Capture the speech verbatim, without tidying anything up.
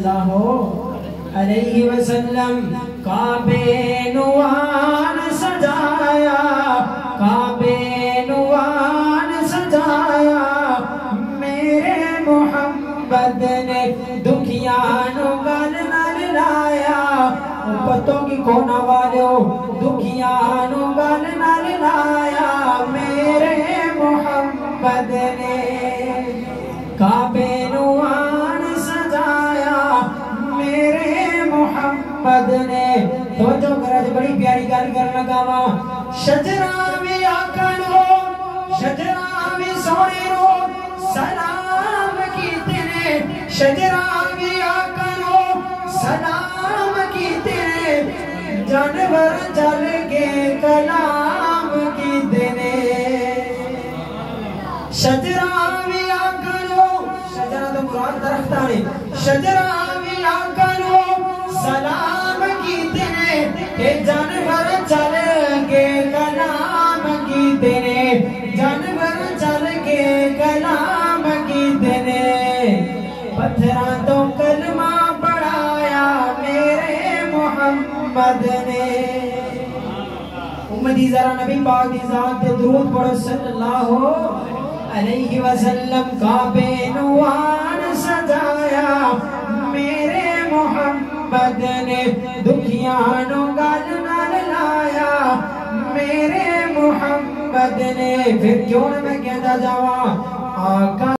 اللہ علیہ وسلم کعبے نوان سجایا، کعبے نوان سجایا، میرے محمد نے دکھیانو گل نال لایا، پتوں کی کونا والو دکھیانو گل نال لایا، میرے محمد نے کعبے نوان سجایا، میرے محمد نے تو جو گرج بڑی پیاری گل کر لگا وا، شجرہ بھی آکڑو شجرہ بھی سونے رو سلام کیتے نے، شجرہ بھی آکڑو سلام کیتے نے، جانور چل کے کلام کیتے نے، شجرہ بھی آکڑو، شجرہ تو مراد درخت آنے، شجرہ بھی آکڑو سلام کیتے نے، کہ جانور چل کے کلام کیتے نے، جانور چل کے کلام کیتے نے، پتھراں تو کلمہ پڑھایا میرے محمد نے۔ امتی ذرا نبی پاک کی ذات درود پڑھو صلی اللہ علیہ وسلم، کعبے نوان سجایا، میرے محمد نے دکھیانو گل نال لایا، میرے محمد نے، پھر کیوں نہ میں کہتا جاواں آقا